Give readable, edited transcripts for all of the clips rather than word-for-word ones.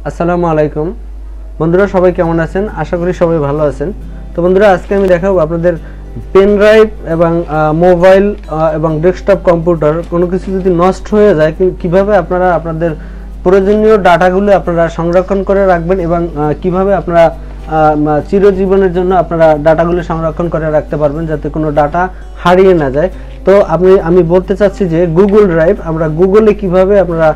আসসালামু আলাইকুম বন্ধুরা, সবাই কেমন আছেন? আশা করি সবাই ভালো আছেন। তো বন্ধুরা, আজকে আমি দেখাবো আপনাদের পেন ড্রাইভ এবং মোবাইল এবং ডেস্কটপ কম্পিউটার কোনো কিছু যদি নষ্ট হয়ে যায় কিভাবে আপনারা আপনাদের প্রয়োজনীয় ডাটাগুলো আপনারা সংরক্ষণ করে রাখবেন এবং কিভাবে আপনারা চিরজীবনের জন্য আপনারা ডাটাগুলো সংরক্ষণ করে রাখতে পারবেন যাতে কোনো ডাটা হারিয়ে না যায়। তো আমি বলতে চাচ্ছি যে গুগল ড্রাইভ, আমরা গুগলে কিভাবে আপনারা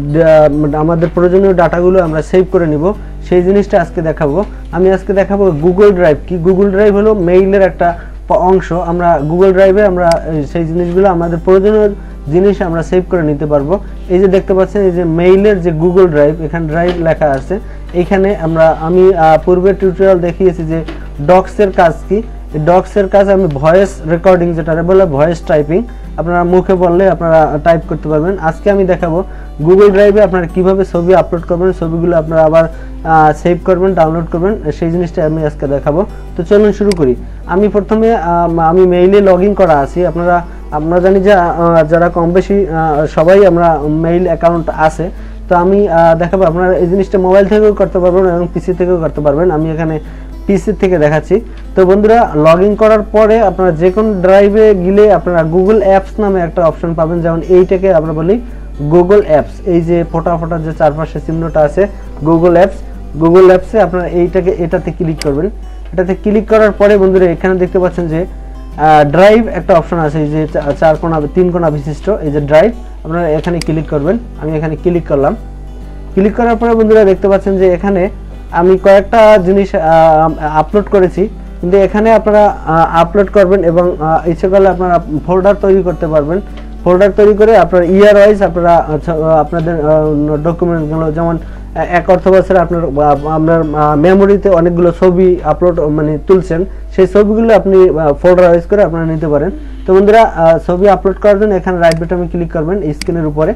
আমাদের প্রয়োজনীয় ডাটাগুলো আমরা সেভ করে নিব সেই জিনিসটা আজকে দেখাবো। আমি আজকে দেখাবো গুগল ড্রাইভ কি। গুগল ড্রাইভ হলো মেইলের একটা অংশ। আমরা গুগল ড্রাইভে আমরা সেই জিনিসগুলো আমাদের প্রয়োজনীয় জিনিস আমরা সেভ করে নিতে পারবো। এই যে দেখতে পাচ্ছেন, এই যে মেইলের যে গুগল ড্রাইভ, এখানে ড্রাইভ লেখা আছে। এইখানে আমি পূর্বের টিউটোরিয়াল দেখিয়েছি যে ডক্সের কাজ কি। ডক্সের কাজ আমি ভয়েস রেকর্ডিং, যেটা বলে ভয়েস টাইপিং, আপনারা মুখে বললে আপনারা টাইপ করতে পারবেন। আজকে আমি দেখাবো গুগল ড্রাইভে আপনারা কিভাবে ছবি আপলোড করবেন, ছবিগুলো আপনারা আবার সেভ করবেন, ডাউনলোড করবেন, সেই জিনিসটা আমি আজকে দেখাবো। তো চলুন শুরু করি। আমি প্রথমে আমি মেইলে লগ ইন করা আছি। আমরা জানি যে যারা কম বেশি সবাই আমরা মেইল অ্যাকাউন্ট আছে। তো আমি দেখাবো, আপনারা এই জিনিসটা মোবাইল থেকেও করতে পারবেন এবং পিসি থেকেও করতে পারবেন। আমি এখানে পিসি থেকে দেখাচ্ছি। তো বন্ধুরা, লগ ইন করার পরে আপনারা যে কোনো ড্রাইভে গেলে আপনারা গুগল অ্যাপস নামে একটা অপশন পাবেন। যেমন এইটাকে আমরা বলি গুগল অ্যাপস। এই যে ফোটা ফোটা যে চারপাশে চিহ্নটা আছে গুগল অ্যাপস, গুগল অ্যাপসে আপনারা এটাতে ক্লিক করবেন। এটাতে ক্লিক করার পরে বন্ধুরা, এখানে দেখতে পাচ্ছেন যে ড্রাইভ একটা অপশন আছে, এই যে তিন কোণা বিশিষ্ট এই যে ড্রাইভ, আপনারা এখানে ক্লিক করবেন। আমি এখানে ক্লিক করলাম। ক্লিক করার পরে বন্ধুরা দেখতে পাচ্ছেন যে এখানে আমি কয়েকটা জিনিস আপলোড করেছি, কিন্তু এখানে আপনারা আপলোড করবেন এবং ইচ্ছে করলে আপনারা ফোল্ডার তৈরি করতে পারবেন। ফোল্ডার তৈরি করে আপনার ইয়ার ওয়াইজ আপনারা আপনাদের ডকুমেন্টগুলো, যেমন এক অর্থ বছরে আপনার মেমোরিতে অনেকগুলো ছবি আপলোড তুলছেন, সেই ছবিগুলো আপনি ফোল্ডার ওয়াইজ করে আপনারা নিতে পারেন। তো বন্ধুরা, ছবি আপলোড করার জন্য এখানে রাইট বাটনে ক্লিক করবেন স্ক্রিনের উপরে।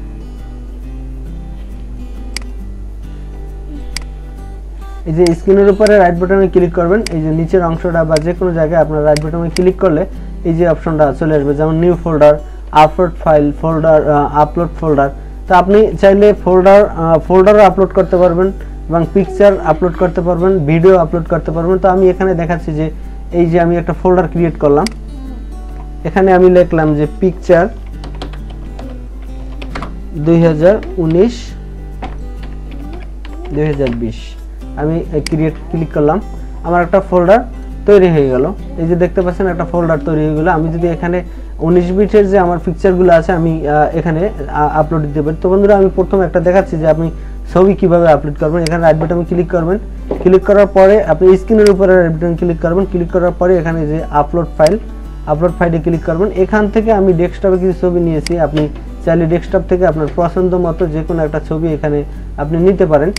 এই যে স্ক্রিনের উপরে রাইট বাটনে ক্লিক করবেন। এই যে নিচের অংশটা বা যে কোনো জায়গায় আপনার রাইট বাটনে ক্লিক করলে এই যে অপশনটা চলে আসবে, যেমন new folder, upload file, folder, upload folder. তো আপনি চাইলে ফোল্ডারও আপলোড করতে পারবেন এবং পিকচার আপলোড করতে পারবেন, ভিডিও আপলোড করতে পারবেন। তো আমি এখানে দেখাচ্ছি যে এই যে আমি একটা ফোল্ডার ক্রিয়েট করলাম। এখানে আমি লিখলাম যে পিকচার 2019-2020। আমি ক্লিক করলাম, আমার একটা ফোল্ডার তৈরি হয়ে গেল। এই যে দেখতে পাচ্ছেন একটা ফোল্ডার তৈরি হয়ে গেল। আমি যদি এখানে 19 বিটের যে আমার পিকচারগুলো আছে আমি এখানে আপলোড দিতে পারি। তো বন্ধুরা, আমি প্রথমে একটা দেখাচ্ছি যে আপনি ছবি কিভাবে আপলোড করবেন। এখানে রাইট বাটনে ক্লিক করবেন। ক্লিক করার পরে আপনি স্ক্রিনের উপরে রাইট বাটনে ক্লিক করবেন। ক্লিক করার পরে এখানে যে আপলোড ফাইলে ক্লিক করবেন। এখান থেকে আমি ডেস্কটপে কিছু ছবি নিয়েছি। আপনি চাইলে ডেস্কটপ থেকে আপনার পছন্দ মতো যে কোনো একটা ছবি এখানে আপনি নিতে পারেন।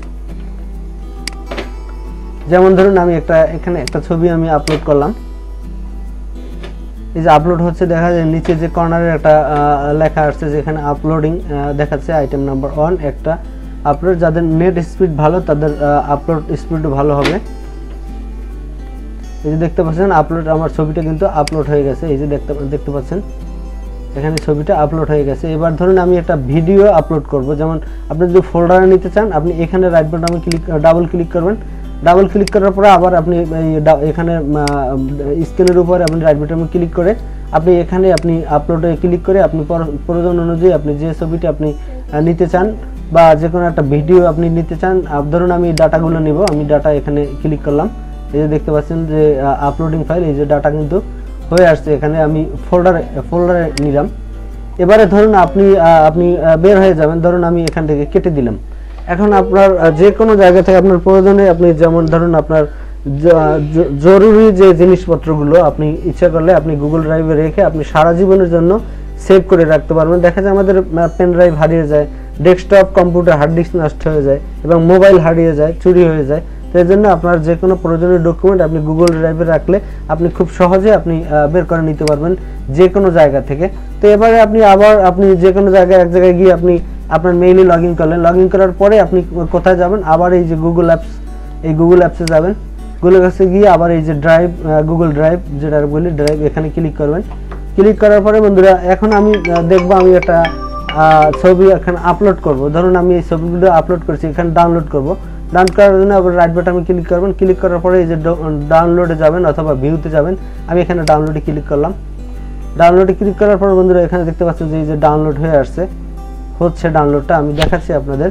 যেমন ধরুন আমি এখানে একটা ছবি আমি আপলোড করলাম। এই যে আপলোড হচ্ছে, দেখা যায় নিচে যে কর্নারে একটা লেখা আসছে যেখানে আপলোডিং দেখাচ্ছে, আইটেম নাম্বার 1 একটা আপলোড। যাদের নেট স্পিড ভালো তাদের আপলোড স্পিড ভালো হবে। এই যে দেখতে পাচ্ছেন আপলোড, আমার ছবিটা কিন্তু আপলোড হয়ে গেছে। এই যে দেখতে পাচ্ছেন এখানে ছবিটা আপলোড হয়ে গেছে। এবার ধরুন আমি একটা ভিডিও আপলোড করব। যেমন আপনি যদি ফোল্ডারে নিতে চান, আপনি এখানে রাইট বাটনে ডাবল ক্লিক করবেন। ডাবল ক্লিক করার পরে আবার আপনি এখানে স্ক্রিনের উপরে আপনি রাইট বাটনে ক্লিক করে আপনি আপলোডে ক্লিক করে আপনি প্রয়োজন অনুযায়ী আপনি যে ছবিটি আপনি নিতে চান বা যে কোনো একটা ভিডিও আপনি নিতে চান, ধরুন আমি ডাটাগুলো নিব, আমি ডাটা এখানে ক্লিক করলাম। এই যে দেখতে পাচ্ছেন যে আপলোডিং ফাইল, এই যে ডাটা কিন্তু হয়ে আসছে। এখানে আমি ফোল্ডারে নিলাম। এবারে ধরুন আপনি বের হয়ে যাবেন। ধরুন আমি এখান থেকে কেটে দিলাম। এখন আপনার যে কোনো জায়গা থেকে আপনার প্রয়োজনে আপনি, যেমন ধরুন আপনার জরুরি যে জিনিসপত্রগুলো আপনি ইচ্ছা করলে আপনি গুগল ড্রাইভে রেখে আপনি সারা জীবনের জন্য সেভ করে রাখতে পারবেন। দেখা যায় আমাদের পেন ড্রাইভ হারিয়ে যায়, ডেস্কটপ কম্পিউটার হার্ড ডিস্ক নষ্ট হয়ে যায় এবং মোবাইল হারিয়ে যায়, চুরি হয়ে যায়। তো এই জন্য আপনার যে কোনো প্রয়োজনীয় ডকুমেন্ট আপনি গুগল ড্রাইভে রাখলে আপনি খুব সহজে আপনি বের করে নিতে পারবেন যে কোনো জায়গা থেকে। তো এবারে আপনি যে কোনো জায়গায় এক জায়গায় গিয়ে আপনি আপনার মেইলে লগ ইন করলেন। লগ ইন করার পরে আপনি কোথায় যাবেন? আবার এই যে গুগল অ্যাপসে যাবেন। গুগল অ্যাপসে গিয়ে আবার এই যে গুগল ড্রাইভ, যেটা বলি ড্রাইভ, এখানে ক্লিক করবেন। ক্লিক করার পরে বন্ধুরা, এখন আমি দেখবো আমি একটা ছবি এখানে আপলোড করব, ধরুন আমি এই ছবিগুলো আপলোড করছি, এখানে ডাউনলোড করব। ডাউনলোড করার জন্য আবার রাইট বাটনে ক্লিক করবেন, ক্লিক করার পরে এই যে ডাউনলোডে যাবেন অথবা ভিউতে যাবেন। আমি এখানে ডাউনলোডে ক্লিক করলাম। ডাউনলোডে ক্লিক করার পর বন্ধুরা এখানে দেখতে পাচ্ছেন যে এই যে ডাউনলোড হয়ে আসছে, হচ্ছে ডাউনলোডটা, আমি দেখাচ্ছি আপনাদের।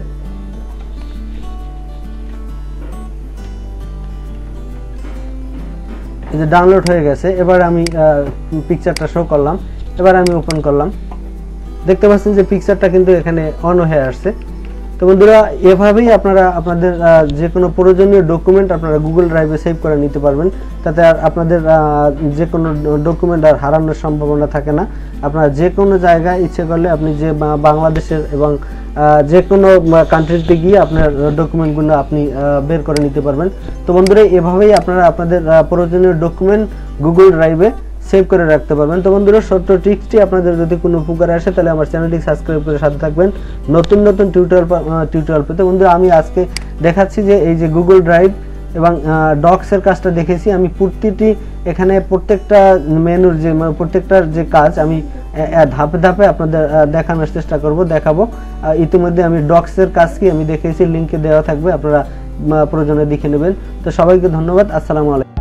এই যে ডাউনলোড হয়ে গেছে। এবার আমি পিকচারটা শো করলাম, এবার আমি ওপেন করলাম। দেখতে পাচ্ছেন যে পিকচারটা কিন্তু এখানে অন হয়ে আসছে। তো বন্ধুরা এভাবেই আপনারা আপনাদের যে কোনো প্রয়োজনীয় ডকুমেন্ট আপনারা গুগল ড্রাইভে সেভ করে নিতে পারবেন, তাতে আর আপনাদের যে কোনো ডকুমেন্ট আর হারানোর সম্ভাবনা থাকে না। আপনারা যে কোনো জায়গায় ইচ্ছে করলে আপনি যে বাংলাদেশের এবং যে কোনো কান্ট্রিতে গিয়ে আপনার ডকুমেন্টগুলো আপনি বের করে নিতে পারবেন। তো বন্ধুরা এভাবেই আপনারা আপনাদের প্রয়োজনীয় ডকুমেন্ট গুগল ড্রাইভে সেভ করে রাখতে পারবেন। তো বন্ধুরা ছোট্ট ট্রিক্সটি আপনাদের যদি কোনো উপকারে আসে তাহলে আমার চ্যানেলটি সাবস্ক্রাইব করে সাথে থাকবেন নতুন নতুন টিউটোরিয়াল পেতে। বন্ধুরা আমি আজকে দেখাচ্ছি যে এই যে গুগল ড্রাইভ এবং ডক্সের কাজটা দেখেছি আমি প্রতিটি, এখানে প্রত্যেকটা মেনুর যে প্রত্যেকটার যে কাজ আমি ধাপে ধাপে আপনাদের দেখানোর চেষ্টা দেখাবো। ইতিমধ্যে আমি ডক্সের কাজ কি আমি দেখেছি, লিঙ্কে দেওয়া থাকবে, আপনারা প্রয়োজনে দেখে নেবেন। তো সবাইকে ধন্যবাদ, আসসালামু আলাইকুম।